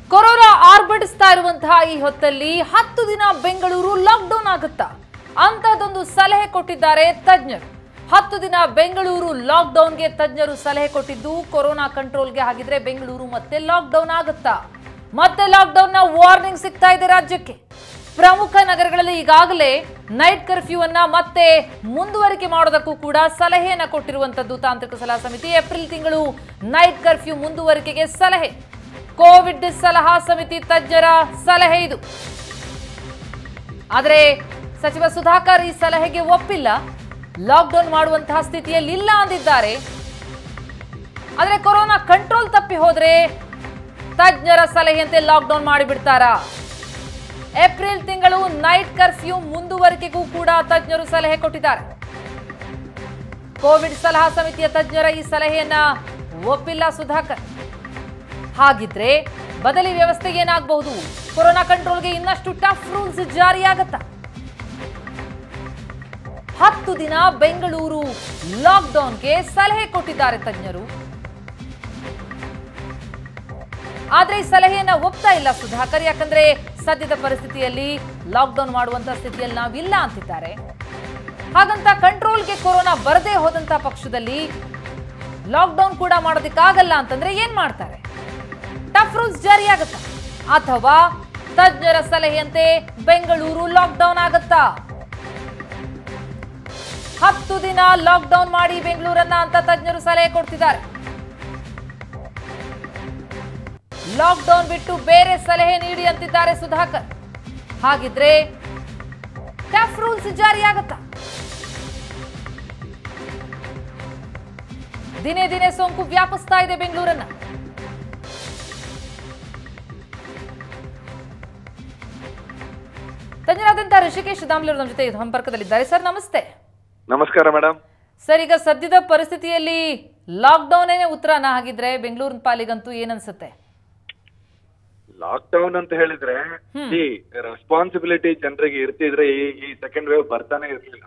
Corona ಆರ್ಭಟಿಸ್ತಾ ಇರುವಂತಹ ಈ ಹೊತ್ತಲ್ಲಿ 10 ದಿನ ಬೆಂಗಳೂರು ಲಾಕ್ಡೌನ್ ಆಗುತ್ತಾ ಅಂತದೊಂದು ಸಲಹೆ ಕೊಟ್ಟಿದ್ದಾರೆ ತಜ್ಞರು. 10 ದಿನ ಬೆಂಗಳೂರು ಲಾಕ್ಡೌನ್ಗೆ ತಜ್ಞರು ಸಲಹೆ ಕೊಟ್ಟಿದ್ದು ಕೊರೋನಾ ಕಂಟ್ರೋಲ್ಗೆ. ಹಾಗಿದ್ರೆ ಬೆಂಗಳೂರು ಮತ್ತೆ ಲಾಕ್ಡೌನ್ ಆಗುತ್ತಾ? ಮತ್ತೆ ಲಾಕ್ಡೌನ್ನ ವಾರ್ನಿಂಗ್ ಸಿಗ್ತಾ ಇದೆ ರಾಜ್ಯಕ್ಕೆ. ಪ್ರಮುಖ ನಗರಗಳಲ್ಲಿ ಈಗಾಗಲೇ ನೈಟ್ ಕರ್ಫ್ಯೂ ಅನ್ನ ಮತ್ತೆ ಮುಂದುವರಿಕೆ ಮಾಡೋದಕ್ಕೂ ಕೂಡ ಸಲಹೆಯನ್ನ ಕೊಟ್ಟಿರುವಂತದ್ದು ತಾಂತ್ರಿಕ ಸಲಹಾ ಸಮಿತಿ. ಏಪ್ರಿಲ್ ತಿಂಗಳು ನೈಟ್ ಕರ್ಫ್ಯೂ ಮುಂದುವರಿಕೆಗೆ ಸಲಹೆ. ಕೋವಿಡ್ ಸಲಹಾ ಸಮಿತಿ ತಜ್ಞರ ಸಲಹೆ ಇದು. ಆದರೆ ಸಚಿವ ಸುಧಾಕರ್ ಈ ಸಲಹೆಗೆ ಒಪ್ಪಿಲ್ಲ. ಲಾಕ್ಡೌನ್ ಮಾಡುವಂತಹ ಸ್ಥಿತಿಯಲ್ಲಿ ಇಲ್ಲ ಅಂದಿದ್ದಾರೆ. ಆದರೆ ಕೊರೋನಾ ಕಂಟ್ರೋಲ್ ತಪ್ಪಿ ಹೋದ್ರೆ ತಜ್ಞರ ಸಲಹೆಯಂತೆ ಲಾಕ್ಡೌನ್ ಮಾಡಿಬಿಡ್ತಾರಾ? ಏಪ್ರಿಲ್ ತಿಂಗಳು ನೈಟ್ ಕರ್ಫ್ಯೂ ಮುಂದುವರಿಕೆಗೂ ಕೂಡ ತಜ್ಞರು ಸಲಹೆ ಕೊಟ್ಟಿದ್ದಾರೆ. ಕೋವಿಡ್ ಸಲಹಾ ಸಮಿತಿಯ ತಜ್ಞರ ಈ ಸಲಹೆಯನ್ನ ಒಪ್ಪಿಲ್ಲ ಸುಧಾಕರ್. ಹಾಗಿದ್ರೆ ಬದಲಿ ವ್ಯವಸ್ಥೆ ಏನಾಗಬಹುದು? ಕೊರೋನಾ ಕಂಟ್ರೋಲ್ಗೆ ಇನ್ನಷ್ಟು ಟಫ್ ರೂಲ್ಸ್ ಜಾರಿಯಾಗತ್ತಾ? 10 ದಿನ ಬೆಂಗಳೂರು ಲಾಕ್ಡೌನ್ಗೆ ಸಲಹೆ ಕೊಟ್ಟಿದ್ದಾರೆ ತಜ್ಞರು. ಆದ್ರೆ ಈ ಸಲಹೆಯನ್ನ ಒಪ್ತಾ ಇಲ್ಲ ಸುಧಾಕರ್. ಯಾಕಂದ್ರೆ ಸದ್ಯದ ಪರಿಸ್ಥಿತಿಯಲ್ಲಿ ಲಾಕ್ಡೌನ್ ಮಾಡುವಂತ ಸ್ಥಿತಿಯಲ್ಲಿ ನಾವಿಲ್ಲ ಅಂತಿದ್ದಾರೆ. ಹಾಗಂತ ಕಂಟ್ರೋಲ್ಗೆ ಕೊರೋನಾ ಬರದೇ ಹೋದಂತ ಪಕ್ಷದಲ್ಲಿ ಲಾಕ್ಡೌನ್ ಕೂಡ ಮಾಡೋದಕ್ಕಾಗಲ್ಲ ಅಂತಂದ್ರೆ ಏನ್ ಮಾಡ್ತಾರೆ? ಟಫ್ ರೂಲ್ಸ್ ಜಾರಿಯಾಗತ್ತಾ ಅಥವಾ ತಜ್ಞರ ಸಲಹೆಯಂತೆ ಬೆಂಗಳೂರು ಲಾಕ್ಡೌನ್ ಆಗತ್ತಾ? 10 ದಿನ ಲಾಕ್ಡೌನ್ ಮಾಡಿ ಬೆಂಗಳೂರನ್ನ ಅಂತ ತಜ್ಞರು ಸಲಹೆ ಕೊಡ್ತಿದ್ದಾರೆ. ಲಾಕ್ಡೌನ್ ಬಿಟ್ಟು ಬೇರೆ ಸಲಹೆ ನೀಡಿ ಅಂತಿದ್ದಾರೆ ಸುಧಾಕರ್. ಹಾಗಿದ್ರೆ ಟಫ್ ರೂಲ್ಸ್ ಜಾರಿಯಾಗತ್ತಾ? ದಿನೇ ದಿನೇ ಸೋಂಕು ವ್ಯಾಪಿಸ್ತಾ ಇದೆ ಬೆಂಗಳೂರನ್ನ. ತಜ್ಞರಾದಂತಹ ಋಷಿಕೇಶ್ ದಾಮ್ಲೂರ್ ನಮ್ಮ ಜೊತೆ ಸಂಪರ್ಕದಲ್ಲಿದ್ದಾರೆ. ಸರ್ ನಮಸ್ತೆ. ನಮಸ್ಕಾರ ಮೇಡಮ್. ಸರ್, ಈಗ ಸದ್ಯದ ಪರಿಸ್ಥಿತಿಯಲ್ಲಿ ಲಾಕ್ಡೌನ್ ಏನೇ ಉತ್ತರನ? ಹಾಗಿದ್ರೆ ಬೆಂಗಳೂರಿನ ಪಾಲಿಗಂತೂ ಏನನ್ಸುತ್ತೆ? ಲಾಕ್ಡೌನ್ ಅಂತ ಹೇಳಿದ್ರೆ ಈ ರೆಸ್ಪಾನ್ಸಿಬಿಲಿಟಿ ಜನರಿಗೆ ಇರ್ತಿದ್ರೆ ಈ ಸೆಕೆಂಡ್ ವೇವ್ ಬರ್ತಾನೆ ಇರ್ಲಿಲ್ಲ.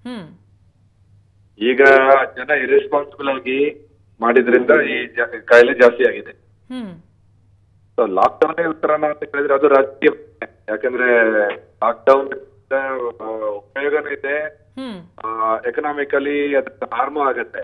ಈಗ ಜನ ಇರೆಸ್ಪಾನ್ಸಿಬಲ್ ಆಗಿ ಮಾಡಿದ್ರಿಂದ ಈ ಕಾಯಿಲೆ ಜಾಸ್ತಿ ಆಗಿದೆ. ಸೊ ಲಾಕ್ಡೌನ್ ಉತ್ತರನ ಅಂತ ಹೇಳಿದ್ರೆ ಅದು ರಾಜಕೀಯ. ಯಾಕಂದ್ರೆ ಲಾಕ್ಡೌನ್ ಉಪಯೋಗನೂ ಇದೆ, ಎಕನಾಮಿಕಲಿ ಅದು ಹಾರ್ಮು ಆಗತ್ತೆ.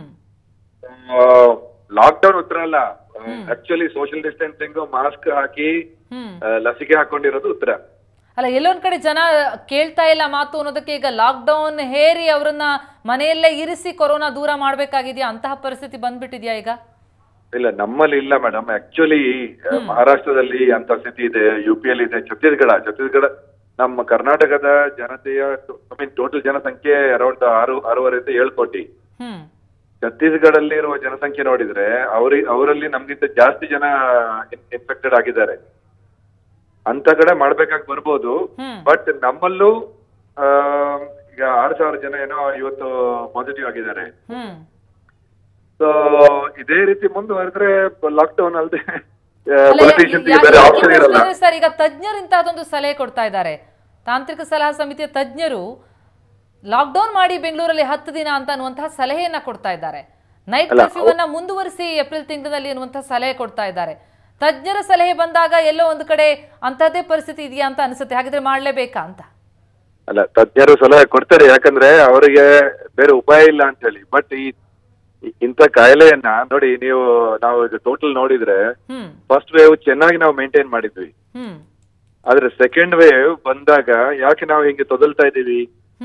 ಲಾಕ್ಡೌನ್ ಉತ್ತರ ಅಲ್ಲ, ಆಕ್ಚುಲಿ ಸೋಷಿಯಲ್ ಡಿಸ್ಟೆನ್ಸಿಂಗ್, ಮಾಸ್ಕ್ ಹಾಕಿ ಲಸಿಕೆ ಹಾಕೊಂಡಿರೋದು ಉತ್ತರ. ಅಲ್ಲ, ಎಲ್ಲೊಂದ್ ಕಡೆ ಜನ ಕೇಳ್ತಾ ಇಲ್ಲ ಮಾತು ಅನ್ನೋದಕ್ಕೆ ಈಗ ಲಾಕ್ಡೌನ್ ಹೇರಿ ಅವರನ್ನ ಮನೆಯಲ್ಲೇ ಇರಿಸಿ ಕೊರೋನಾ ದೂರ ಮಾಡ್ಬೇಕಾಗಿದ್ಯಾ? ಅಂತಹ ಪರಿಸ್ಥಿತಿ ಬಂದ್ಬಿಟ್ಟಿದ್ಯಾ ಈಗ? ಇಲ್ಲ, ನಮ್ಮಲ್ಲಿ ಇಲ್ಲ ಮೇಡಮ್. ಆಕ್ಚುಲಿ ಮಹಾರಾಷ್ಟ್ರದಲ್ಲಿ ಅಂತ ಸ್ಥಿತಿ ಇದೆ, UP ಇದೆ, ಛತ್ತೀಸ್ಗಢ ನಮ್ಮ ಕರ್ನಾಟಕದ ಜನತೆಯ ಟೋಟಲ್ ಜನಸಂಖ್ಯೆ ಅರೌಂಡ್ 6.5-7 ಕೋಟಿ. ಛತ್ತೀಸ್ಗಢಲ್ಲಿ ಇರುವ ಜನಸಂಖ್ಯೆ ನೋಡಿದ್ರೆ ಅವರಲ್ಲಿ ನಮ್ಗಿಂತ ಜಾಸ್ತಿ ಜನ ಇನ್ಫೆಕ್ಟೆಡ್ ಆಗಿದ್ದಾರೆ. ಅಂತ ಕಡೆ ಮಾಡ್ಬೇಕಾಗಿ ಬರ್ಬೋದು. ಬಟ್ ನಮ್ಮಲ್ಲೂ ಈಗ 6,000 ಜನ ಏನೋ ಇವತ್ತು ಪಾಸಿಟಿವ್ ಆಗಿದ್ದಾರೆ. ಸೊ ಇದೇ ರೀತಿ ಮುಂದುವರೆದ್ರೆ ಲಾಕ್ಡೌನ್ ಅಲ್ಲದೆ ಬೇರೆ ಆಪ್ಷನ್ ಇರಲ್ಲ. ಸರ್, ಈಗ ತಜ್ಞರು ಇಂತಹದೊಂದು ಸಲಹೆ ಕೊಡ್ತಾ ಇದ್ದಾರೆ. ತಾಂತ್ರಿಕ ಸಲಹಾ ಸಮಿತಿಯ ತಜ್ಞರು ಲಾಕ್ಡೌನ್ ಮಾಡಿ ಬೆಂಗಳೂರಲ್ಲಿ 10 ದಿನ ಅಂತ ಅನ್ನುವಂತಹ ಸಲಹೆಯನ್ನ ಕೊಡ್ತಾ ಇದ್ದಾರೆ. ನೈಟ್ ಕರ್ಫ್ಯೂವನ್ನ ಮುಂದುವರಿಸಿ ಏಪ್ರಿಲ್ ತಿಂಗಳಲ್ಲಿ ಅನ್ನುವಂತಹ ಸಲಹೆ ಕೊಡ್ತಾ ಇದ್ದಾರೆ. ತಜ್ಞರ ಸಲಹೆ ಬಂದಾಗ ಎಲ್ಲೋ ಒಂದು ಕಡೆ ಅಂತಹದ್ದೇ ಪರಿಸ್ಥಿತಿ ಇದೆಯಾ ಅಂತ ಅನಿಸುತ್ತೆ. ಹಾಗಿದ್ರೆ ಮಾಡ್ಲೇಬೇಕಾ ಅಂತ? ಅಲ್ಲ, ತಜ್ಞರು ಸಲಹೆ ಕೊಡ್ತಾರೆ, ಯಾಕಂದ್ರೆ ಅವರಿಗೆ ಬೇರೆ ಉಪಾಯ ಇಲ್ಲ ಅಂತ ಹೇಳಿ. ಬಟ್ ಇಂಥ ಕಾಯಿಲೆಯನ್ನ ನೋಡಿ, ನಾವು ಟೋಟಲ್ ನೋಡಿದ್ರೆ ಫಸ್ಟ್ ವೇವ್ ಚೆನ್ನಾಗಿ ನಾವು ಮೇಂಟೈನ್ ಮಾಡಿದ್ವಿ. ಆದ್ರೆ ಸೆಕೆಂಡ್ ವೇವ್ ಬಂದಾಗ ಯಾಕೆ ನಾವು ಹಿಂಗೆ ತೊದಲ್ತಾ ಇದ್ದೀವಿ?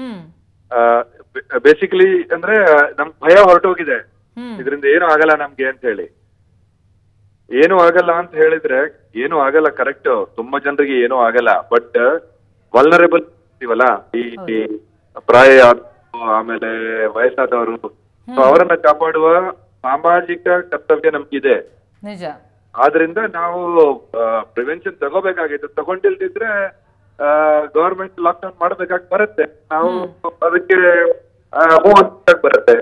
ಬೇಸಿಕಲಿ ಅಂದ್ರೆ ನಮ್ ಭಯ ಹೊರಟೋಗಿದೆ, ಇದರಿಂದ ಏನು ಆಗಲ್ಲ ನಮ್ಗೆ ಅಂತ ಹೇಳಿ. ಏನು ಆಗಲ್ಲ ಅಂತ ಹೇಳಿದ್ರೆ ಏನು ಆಗಲ್ಲ, ಕರೆಕ್ಟ್. ತುಂಬಾ ಜನರಿಗೆ ಏನೂ ಆಗಲ್ಲ. ಬಟ್ ವಲ್ನರೇಬಲ್ ಇರ್ತೀವಲ್ಲ, ಈ ಪ್ರಾಯ ಆಮೇಲೆ ವಯಸ್ಸಾದವರು, ಅವರನ್ನ ಕಾಪಾಡುವ ಸಾಮಾಜಿಕ ಕರ್ತವ್ಯ ನಮ್ಗಿದೆ. ನಿಜ. ಆದ್ರಿಂದ ನಾವು ಪ್ರಿವೆನ್ಷನ್ ತಗೋಬೇಕಾಗಿತ್ತು. ತಗೊಂಡಿಲ್ದಿದ್ರೆ ಗವರ್ಮೆಂಟ್ ಲಾಕ್ಡೌನ್ ಮಾಡಬೇಕಾಗಿ ಬರುತ್ತೆ. ನಾವು ಅದಕ್ಕೆ ಬರುತ್ತೆ.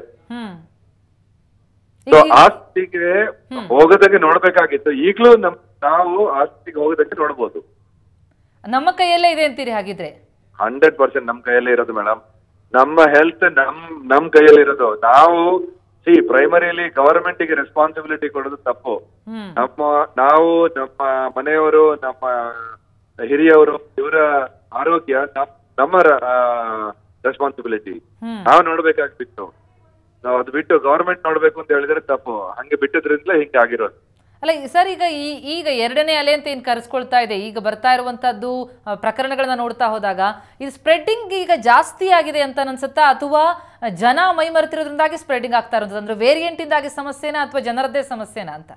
ಸೊ ಆಸ್ತಿಗೆ ಹೋಗೋದಕ್ಕೆ ನೋಡ್ಬೇಕಾಗಿತ್ತು. ಈಗ್ಲೂ ನಾವು ಆಸ್ತಿಗೆ ಹೋಗೋದಕ್ಕೆ ನೋಡ್ಬೋದು. ನಮ್ಮ ಕೈಯಲ್ಲೇ ಇದೆ ಅಂತೀರಿ ಹಾಗಿದ್ರೆ? 100% ನಮ್ ಕೈಯಲ್ಲೇ ಇರೋದು ಮೇಡಮ್. ನಮ್ಮ ಹೆಲ್ತ್ ನಮ್ ಕೈಯಲ್ಲಿ ಇರೋದು. ನಾವು ಪ್ರೈಮರಿಯಲ್ಲಿ ಗವರ್ಮೆಂಟ್ ಗೆ ರೆಸ್ಪಾನ್ಸಿಬಿಲಿಟಿ ಕೊಡೋದು ತಪ್ಪು. ನಾವು ನಮ್ಮ ಮನೆಯವರು, ನಮ್ಮ ಹಿರಿಯವರು, ಇವರ ಆರೋಗ್ಯ ನಮ್ಮ ರೆಸ್ಪಾನ್ಸಿಬಿಲಿಟಿ. ನಾವು ನೋಡ್ಬೇಕಾಗ್ಬಿಟ್ಟು ನಾವು ಅದು ಬಿಟ್ಟು ಗವರ್ಮೆಂಟ್ ನೋಡ್ಬೇಕು ಅಂತ ಹೇಳಿದ್ರೆ ತಪ್ಪು. ಹಂಗೆ ಬಿಟ್ಟದ್ರಿಂದಲೇ ಹಿಂಗೆ ಆಗಿರೋದು. ಅಲ್ಲ ಸರ್, ಈಗ ಎರಡನೇ ಅಲೆ ಅಂತ ಏನ್ ಕರೆಸ್ಕೊಳ್ತಾ ಇದೆ, ಈಗ ಬರ್ತಾ ಇರುವಂತದ್ದು ಪ್ರಕರಣಗಳನ್ನ ನೋಡ್ತಾ ಹೋದಾಗ ಇದು ಸ್ಪ್ರೆಡ್ಡಿಂಗ್ ಈಗ ಜಾಸ್ತಿ ಆಗಿದೆ ಅಂತ ಅನ್ಸುತ್ತಾ, ಅಥವಾ ಜನ ಮೈಮರೆತಿರೋದ್ರಿಂದಾಗಿ ಸ್ಪ್ರೆಡ್ಡಿಂಗ್ ಆಗ್ತಾ ಇರೋದು, ಅಂದ್ರೆ ವೇರಿಯಂಟ್ ಇಂದಾಗಿ ಸಮಸ್ಯೆನಾ ಅಥವಾ ಜನರದ್ದೇ ಸಮಸ್ಯೆನಾ ಅಂತ?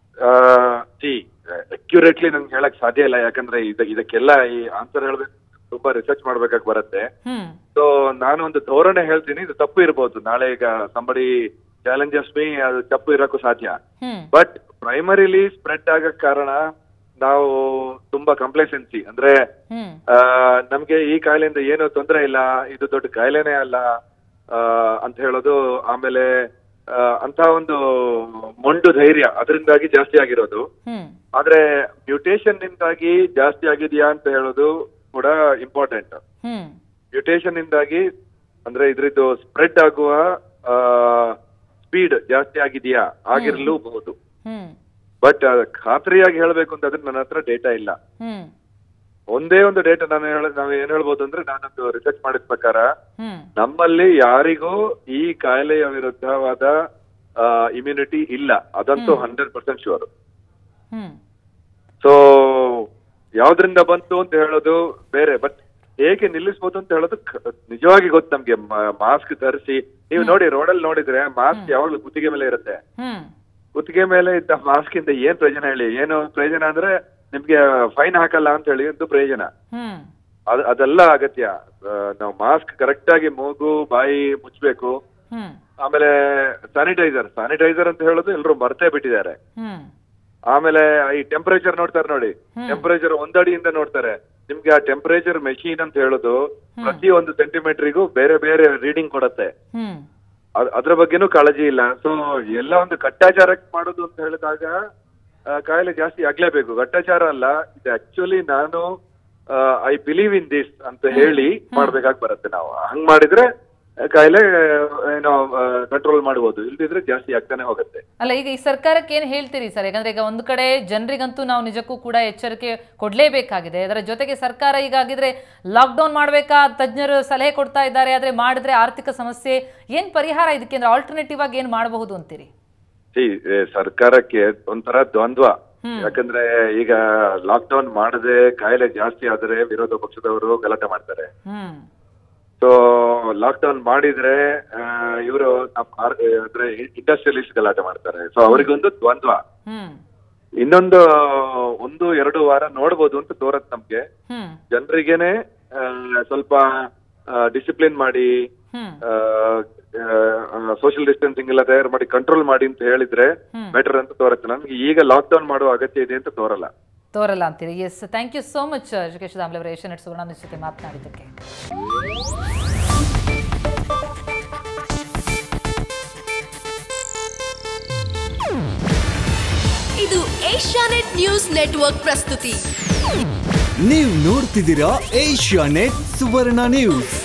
ಅಕ್ಯುರೇಟ್ಲಿ ನಂಗೆ ಹೇಳಕ್ ಸಾಧ್ಯ ಇಲ್ಲ, ಯಾಕಂದ್ರೆ ಇದಕ್ಕೆಲ್ಲ ಈ ಆನ್ಸರ್ ಹೇಳ್ಬೇಕು ತುಂಬಾ ರಿಸರ್ಚ್ ಮಾಡ್ಬೇಕಾಗಿ ಬರುತ್ತೆ. ಸೊ ನಾನು ಒಂದು ಧೋರಣೆ ಹೇಳ್ತೀನಿ, ಇದು ತಪ್ಪು ಇರ್ಬೋದು. ನಾಳೆ ಈಗ ಸಂಬಡಿ ಚಾಲೆಂಜಸ್ ಮೀ, ಅದು ತಪ್ಪು ಇರಕ್ಕೂ ಸಾಧ್ಯ. ಬಟ್ ಪ್ರೈಮರಿಲಿ ಸ್ಪ್ರೆಡ್ ಆಗಕ್ ಕಾರಣ ನಾವು ತುಂಬಾ ಕಂಪ್ಲೇಸೆನ್ಸಿ, ಅಂದ್ರೆ ನಮ್ಗೆ ಈ ಕಾಯಿಲೆಯಿಂದ ಏನು ತೊಂದರೆ ಇಲ್ಲ, ಇದು ದೊಡ್ಡ ಕಾಯಿಲೆನೇ ಅಲ್ಲ ಅಂತ ಹೇಳೋದು. ಆಮೇಲೆ ಅಂತ ಒಂದು ಮೊಂಡು ಧೈರ್ಯ, ಅದರಿಂದಾಗಿ ಜಾಸ್ತಿ ಆಗಿರೋದು. ಆದ್ರೆ ಮ್ಯೂಟೇಶನ್ ನಿಂದಾಗಿ ಜಾಸ್ತಿ ಆಗಿದೆಯಾ ಅಂತ ಹೇಳೋದು ಕೂಡ ಇಂಪಾರ್ಟೆಂಟ್. ಮ್ಯೂಟೇಶನ್ ಇಂದಾಗಿ ಅಂದ್ರೆ ಇದ್ರದ್ದು ಸ್ಪ್ರೆಡ್ ಆಗುವ ಸ್ಪೀಡ್ ಜಾಸ್ತಿ ಆಗಿದೆಯಾ, ಆಗಿರ್ಲೂಬಹುದು. ಬಟ್ ಖಾತ್ರಿಯಾಗಿ ಹೇಳ್ಬೇಕು ಅಂತಂದ್ರೆ ನನ್ನ ಹತ್ರ ಡೇಟಾ ಇಲ್ಲ. ಒಂದೇ ಒಂದು ಡೇಟಾ ನಾವು ಏನ್ ಹೇಳ್ಬೋದು ಅಂದ್ರೆ, ನಾನೊಂದು ರಿಸರ್ಚ್ ಮಾಡಿದ ಪ್ರಕಾರ ನಮ್ಮಲ್ಲಿ ಯಾರಿಗೂ ಈ ಕಾಯಿಲೆಯ ವಿರುದ್ಧವಾದ ಇಮ್ಯುನಿಟಿ ಇಲ್ಲ, ಅದಂತೂ 100% ಶೂರ್. ಸೊ ಯಾವ್ದ್ರಿಂದ ಬಂತು ಅಂತ ಹೇಳೋದು ಬೇರೆ, ಬಟ್ ಹೇಗೆ ನಿಲ್ಲಿಸ್ಬೋದು ಅಂತ ಹೇಳೋದು ನಿಜವಾಗಿ ಗೊತ್ತು ನಮ್ಗೆ. ಮಾಸ್ಕ್ ಧರಿಸಿ, ನೀವು ನೋಡಿ ರೋಡಲ್ಲಿ ನೋಡಿದ್ರೆ ಮಾಸ್ಕ್ ಯಾವಾಗ್ಲೂ ಕುತ್ತಿಗೆ ಮೇಲೆ ಇರುತ್ತೆ. ಕುತ್ತಿಗೆ ಮೇಲೆ ಇದ್ದ ಮಾಸ್ಕ್ ಇಂದ ಏನ್ ಪ್ರಯೋಜನ ಹೇಳಿ? ಏನು ಪ್ರಯೋಜನ ಅಂದ್ರೆ ನಿಮ್ಗೆ ಫೈನ್ ಹಾಕಲ್ಲ ಅಂತ ಹೇಳಿ ಒಂದು ಪ್ರಯೋಜನ. ಅದೆಲ್ಲ ಅಗತ್ಯ. ನಾವು ಮಾಸ್ಕ್ ಕರೆಕ್ಟ್ ಆಗಿ ಮೂಗು ಬಾಯಿ ಮುಚ್ಚಬೇಕು. ಆಮೇಲೆ ಸ್ಯಾನಿಟೈಸರ್ ಅಂತ ಹೇಳೋದು ಎಲ್ರು ಮರ್ತೇ ಬಿಟ್ಟಿದ್ದಾರೆ. ಆಮೇಲೆ ಈ ಟೆಂಪರೇಚರ್ ನೋಡ್ತಾರೆ ನೋಡಿ, ಟೆಂಪರೇಚರ್ 1 ಅಡಿಯಿಂದ ನೋಡ್ತಾರೆ. ನಿಮ್ಗೆ ಆ ಟೆಂಪರೇಚರ್ ಮೆಷಿನ್ ಅಂತ ಹೇಳೋದು ಪ್ರತಿ 1 ಸೆಂಟಿಮೀಟರ್ಗೂ ಬೇರೆ ಬೇರೆ ರೀಡಿಂಗ್ ಕೊಡತ್ತೆ. ಅದ್ರ ಬಗ್ಗೆನೂ ಕಾಳಜಿ ಇಲ್ಲ. ಸೊ ಎಲ್ಲ ಒಂದು ಕಟ್ಟಾಚಾರ ಮಾಡೋದು ಅಂತ ಹೇಳಿದಾಗ ಕಾಯಿಲೆ ಜಾಸ್ತಿ ಆಗ್ಲೇಬೇಕು. ಕಟ್ಟಾಚಾರ ಅಲ್ಲ, ಇದು ಆಕ್ಚುಲಿ ನಾನು ಐ ಬಿಲೀವ್ ಇನ್ ದಿಸ್ ಅಂತ ಹೇಳಿ ಮಾಡ್ಬೇಕಾಗಿ ಬರುತ್ತೆ. ನಾವು ಹಂಗ್ ಮಾಡಿದ್ರೆ ಕಾಯಿಲೆ ಏನೋ ಕಂಟ್ರೋಲ್ ಮಾಡಬಹುದು, ಇಲ್ದಿದ್ರೆ ಜಾಸ್ತಿ ಆಗ್ತಾನೆ ಹೋಗುತ್ತೆ. ಅಲ್ಲ, ಈಗ ಈ ಸರ್ಕಾರಕ್ಕೆ ಏನ್ ಹೇಳ್ತೀರಿ ಸರ್? ಯಾಕಂದ್ರೆ ಈಗ ಒಂದು ಕಡೆ ಜನರಿಗಂತೂ ನಾವು ನಿಜಕ್ಕೂ ಕೂಡ ಎಚ್ಚರಿಕೆ ಕೊಡ್ಲೇಬೇಕಾಗಿದೆ. ಅದರ ಜೊತೆಗೆ ಸರ್ಕಾರ ಈಗ ಆಗಿದ್ರೆ ಲಾಕ್ ಡೌನ್ ಮಾಡ್ಬೇಕಾ, ತಜ್ಞರು ಸಲಹೆ ಕೊಡ್ತಾ ಇದ್ದಾರೆ, ಆದ್ರೆ ಮಾಡಿದ್ರೆ ಆರ್ಥಿಕ ಸಮಸ್ಯೆ, ಏನ್ ಪರಿಹಾರ ಇದಕ್ಕೆ? ಅಂದ್ರೆ ಆಲ್ಟರ್ನೇಟಿವ್ ಆಗಿ ಏನ್ ಮಾಡಬಹುದು ಅಂತೀರಿ? ಸರ್ಕಾರಕ್ಕೆ ಒಂಥರ ದ್ವಂದ್ವ. ಯಾಕಂದ್ರೆ ಈಗ ಲಾಕ್ ಡೌನ್ ಮಾಡದೆ ಕಾಯಿಲೆ ಜಾಸ್ತಿ ಆದ್ರೆ ವಿರೋಧ ಪಕ್ಷದವರು ಗಲಾಟೆ ಮಾಡ್ತಾರೆ. ಸೊ ಲಾಕ್ ಡೌನ್ ಮಾಡಿದ್ರೆ ಇವರು ಅಂದ್ರೆ ಇಂಡಸ್ಟ್ರಿಯಲಿಸ್ಟ್ ಗಲಾಟೆ ಮಾಡ್ತಾರೆ. ಸೊ ಅವರಿಗೊಂದು ದ್ವಂದ್ವ. ಇನ್ನೊಂದು 1-2 ವಾರ ನೋಡ್ಬೋದು ಅಂತ ತೋರತ್ ನಮ್ಗೆ. ಜನರಿಗೇನೆ ಸ್ವಲ್ಪ ಡಿಸಿಪ್ಲಿನ್ ಮಾಡಿ, ಸೋಷಿಯಲ್ ಡಿಸ್ಟೆನ್ಸಿಂಗ್ ಎಲ್ಲ ತಯಾರು ಮಾಡಿ ಕಂಟ್ರೋಲ್ ಮಾಡಿ ಅಂತ ಹೇಳಿದ್ರೆ ಬೆಟರ್ ಅಂತ ತೋರುತ್ತೆ. ನಮ್ಗೆ ಈಗ ಲಾಕ್ ಡೌನ್ ಮಾಡುವ ಅಗತ್ಯ ಇದೆ ಅಂತ ತೋರಲ್ಲ ಅಂತೀರಿ. Yes, thank you so much ಜಗೇಶ್ ದಾಮ್ಲೆ ಅವರ ಏಷ್ಯನ್ ನೆಟ್ ಸುವರ್ಣ ನ್ಯೂಸ್ ಜೊತೆ ಮಾತನಾಡಿದ್ದಕ್ಕೆ. ಇದು ಏಷ್ಯಾನೆಟ್ ನ್ಯೂಸ್ ನೆಟ್ವರ್ಕ್ ಪ್ರಸ್ತುತಿ. ನೀವು ನೋಡ್ತಿದ್ದೀರಾ ಏಷ್ಯಾನೆಟ್ ಸುವರ್ಣ ನ್ಯೂಸ್.